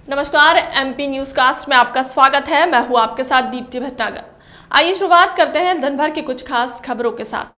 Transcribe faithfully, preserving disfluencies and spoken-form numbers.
नमस्कार, MP news cast में आपका स्वागत है। मैं हूं आपके साथ दीप्ति भटनागर। आइए शुरुआत करते हैं दिन भर की कुछ खास खबरों के साथ।